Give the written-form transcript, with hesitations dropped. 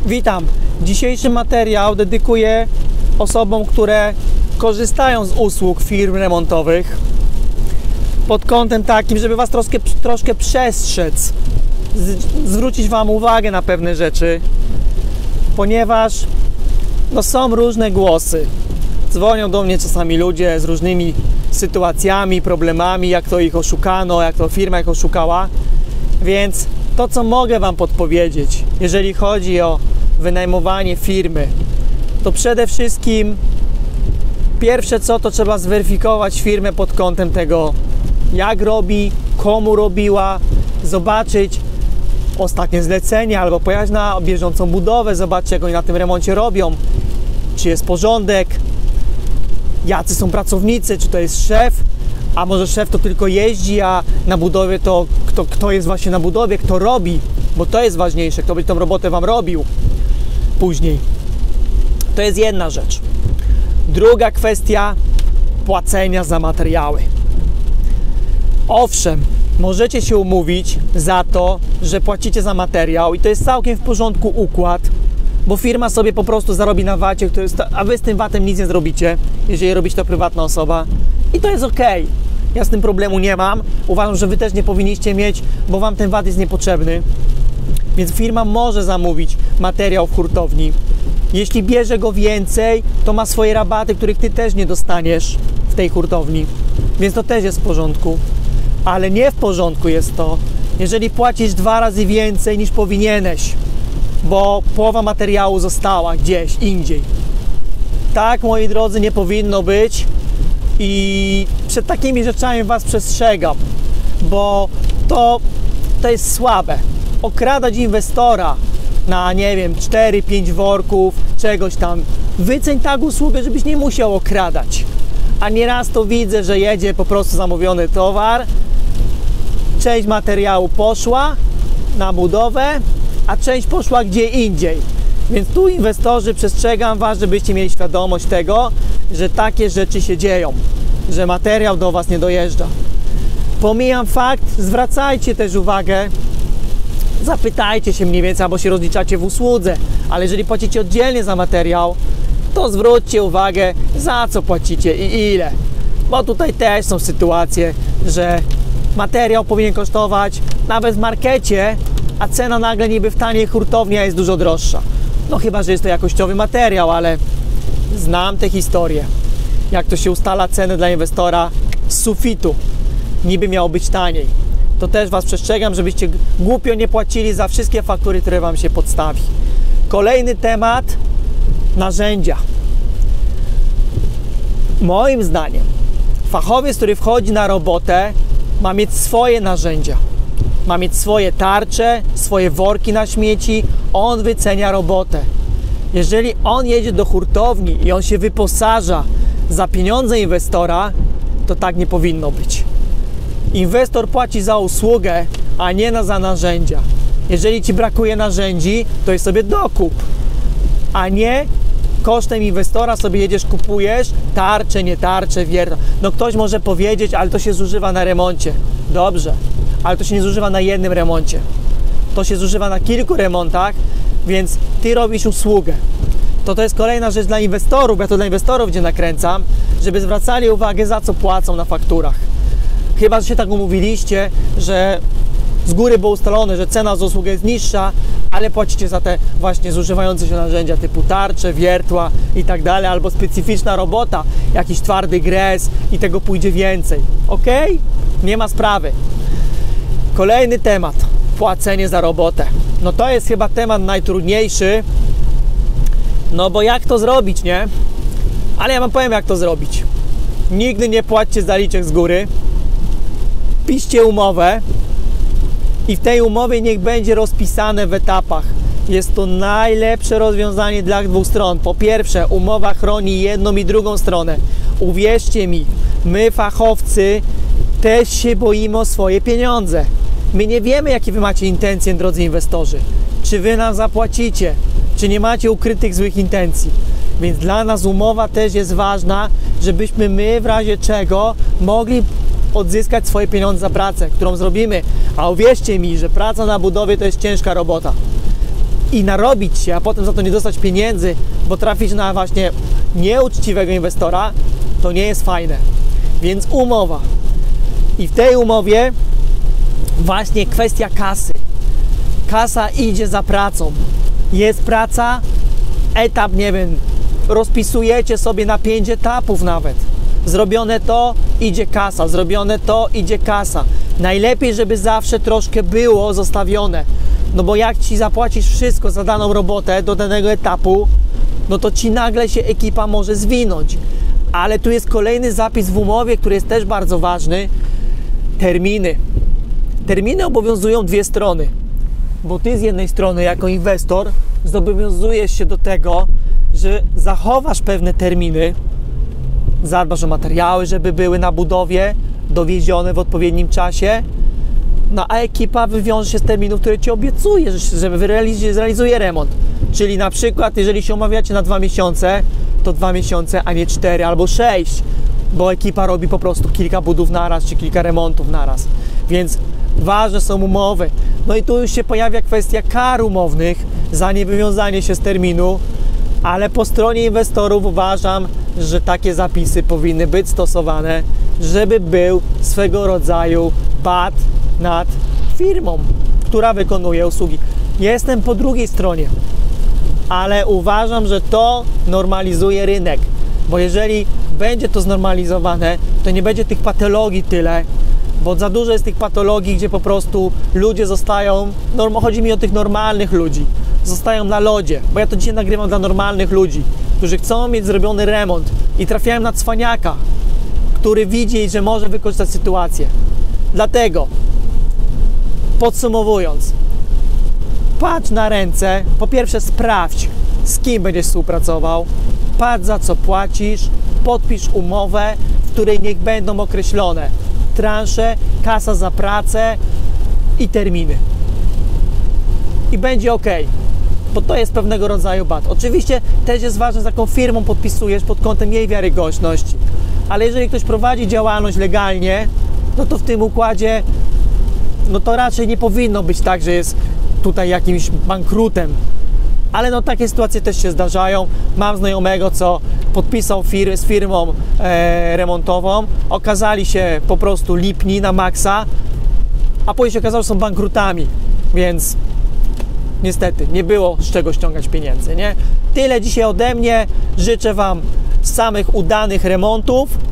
Witam. Dzisiejszy materiał dedykuję osobom, które korzystają z usług firm remontowych pod kątem takim, żeby Was troszkę przestrzec, zwrócić Wam uwagę na pewne rzeczy, ponieważ są różne głosy. Dzwonią do mnie czasami ludzie z różnymi sytuacjami, problemami, jak to ich oszukano, jak to firma ich oszukała, więc to, co mogę Wam podpowiedzieć, jeżeli chodzi o wynajmowanie firmy, to przede wszystkim pierwsze co, to trzeba zweryfikować firmę pod kątem tego, jak robi, komu robiła, zobaczyć ostatnie zlecenie albo pojechać na bieżącą budowę, zobaczyć, jak oni na tym remoncie robią, czy jest porządek, jacy są pracownicy, czy to jest szef, a może szef to tylko jeździ, a na budowie to kto jest właśnie na budowie, kto robi, bo to jest ważniejsze, kto by tą robotę Wam robił później. To jest jedna rzecz. Druga kwestia, płacenia za materiały. Owszem, możecie się umówić za to, że płacicie za materiał i to jest całkiem w porządku układ, bo firma sobie po prostu zarobi na VAT-ie, a Wy z tym VAT-em nic nie zrobicie, jeżeli robicie to prywatna osoba, i to jest ok. Ja z tym problemu nie mam. Uważam, że Wy też nie powinniście mieć, bo Wam ten VAT jest niepotrzebny. Więc firma może zamówić materiał w hurtowni. Jeśli bierze go więcej, to ma swoje rabaty, których Ty też nie dostaniesz w tej hurtowni. Więc to też jest w porządku. Ale nie w porządku jest to, jeżeli płacisz 2 razy więcej niż powinieneś, bo połowa materiału została gdzieś indziej. Tak, moi drodzy, nie powinno być i przed takimi rzeczami Was przestrzegam, bo to jest słabe. Okradać inwestora na, nie wiem, 4-5 worków, czegoś tam. Wyceń tak usługę, żebyś nie musiał okradać. A nieraz to widzę, że jedzie po prostu zamówiony towar, część materiału poszła na budowę, a część poszła gdzie indziej. Więc tu inwestorzy, przestrzegam Was, żebyście mieli świadomość tego, że takie rzeczy się dzieją, że materiał do Was nie dojeżdża. Pomijam fakt, zwracajcie też uwagę, zapytajcie się mniej więcej, albo się rozliczacie w usłudze, ale jeżeli płacicie oddzielnie za materiał, to zwróćcie uwagę, za co płacicie i ile. Bo tutaj też są sytuacje, że materiał powinien kosztować nawet w markecie, a cena nagle niby w taniej hurtowni jest dużo droższa. No chyba, że jest to jakościowy materiał, ale znam te historie. Jak to się ustala cenę dla inwestora z sufitu. Niby miało być taniej. To też Was przestrzegam, żebyście głupio nie płacili za wszystkie faktury, które Wam się podstawi. Kolejny temat, narzędzia. Moim zdaniem fachowiec, który wchodzi na robotę, ma mieć swoje narzędzia. Ma mieć swoje tarcze, swoje worki na śmieci. On wycenia robotę. Jeżeli on jedzie do hurtowni i on się wyposaża za pieniądze inwestora, to tak nie powinno być. Inwestor płaci za usługę, a nie za narzędzia. Jeżeli Ci brakuje narzędzi, to jest sobie dokup, a nie kosztem inwestora sobie jedziesz, kupujesz tarcze, nie tarcze, wierno. No ktoś może powiedzieć, ale to się zużywa na remoncie. Dobrze, ale to się nie zużywa na jednym remoncie. To się zużywa na kilku remontach, więc Ty robisz usługę. To jest kolejna rzecz dla inwestorów, ja to dla inwestorów gdzie nakręcam, żeby zwracali uwagę, za co płacą na fakturach. Chyba, że się tak umówiliście, że z góry było ustalone, że cena za usługę jest niższa, ale płacicie za te właśnie zużywające się narzędzia typu tarcze, wiertła i tak dalej, albo specyficzna robota, jakiś twardy gres i tego pójdzie więcej. Ok? Nie ma sprawy. Kolejny temat. Płacenie za robotę. No to jest chyba temat najtrudniejszy, no bo jak to zrobić, nie? Ale ja Wam powiem, jak to zrobić. Nigdy nie płaćcie zaliczek z góry. Piszcie umowę i w tej umowie niech będzie rozpisane w etapach. Jest to najlepsze rozwiązanie dla dwóch stron. Po pierwsze, umowa chroni jedną i drugą stronę. Uwierzcie mi, my fachowcy też się boimy o swoje pieniądze. My nie wiemy, jakie Wy macie intencje, drodzy inwestorzy. Czy Wy nam zapłacicie, czy nie macie ukrytych złych intencji. Więc dla nas umowa też jest ważna, żebyśmy my w razie czego mogli odzyskać swoje pieniądze za pracę, którą zrobimy. A uwierzcie mi, że praca na budowie to jest ciężka robota. i narobić się, a potem za to nie dostać pieniędzy, bo trafić na właśnie nieuczciwego inwestora, to nie jest fajne. Więc umowa. I w tej umowie właśnie kwestia kasy. Kasa idzie za pracą. Jest praca, etap, nie wiem, rozpisujecie sobie na 5 etapów nawet. Zrobione to, idzie kasa. Zrobione to, idzie kasa. Najlepiej, żeby zawsze troszkę było zostawione. No bo jak Ci zapłacisz wszystko za daną robotę do danego etapu, no to Ci nagle się ekipa może zwinąć. Ale tu jest kolejny zapis w umowie, który jest też bardzo ważny. Terminy. Terminy obowiązują dwie strony. Bo Ty z jednej strony jako inwestor zobowiązujesz się do tego, że zachowasz pewne terminy, zadbasz o materiały, żeby były na budowie dowiezione w odpowiednim czasie, no a ekipa wywiąże się z terminów, które Ci obiecuje, że zrealizuje remont. Czyli na przykład, jeżeli się umawiacie na 2 miesiące, to 2 miesiące, a nie 4 albo 6, bo ekipa robi po prostu kilka budów naraz, czy kilka remontów naraz. Więc ważne są umowy. No i tu już się pojawia kwestia kar umownych za niewywiązanie się z terminu, ale po stronie inwestorów uważam, że takie zapisy powinny być stosowane, żeby był swego rodzaju bat nad firmą, która wykonuje usługi. Jestem po drugiej stronie, ale uważam, że to normalizuje rynek, bo jeżeli będzie to znormalizowane, to nie będzie tych patologii tyle, bo za dużo jest tych patologii, gdzie po prostu ludzie zostają, chodzi mi o tych normalnych ludzi, zostają na lodzie, bo ja to dzisiaj nagrywam dla normalnych ludzi, którzy chcą mieć zrobiony remont i trafiają na cwaniaka, który widzi, że może wykorzystać sytuację. Dlatego, podsumowując, patrz na ręce, po pierwsze sprawdź, z kim będziesz współpracował, patrz za co płacisz, podpisz umowę, w której niech będą określone transze, kasa za pracę i terminy. I będzie ok, bo to jest pewnego rodzaju bat. Oczywiście też jest ważne, z jaką firmą podpisujesz pod kątem jej wiarygodności, ale jeżeli ktoś prowadzi działalność legalnie, no to w tym układzie, no to raczej nie powinno być tak, że jest tutaj jakimś bankrutem. Ale no takie sytuacje też się zdarzają. Mam znajomego, co podpisał z firmą remontową, okazali się po prostu lipni na maksa, a później się okazało, że są bankrutami, więc niestety nie było z czego ściągać pieniędzy, nie? Tyle dzisiaj ode mnie. Życzę Wam samych udanych remontów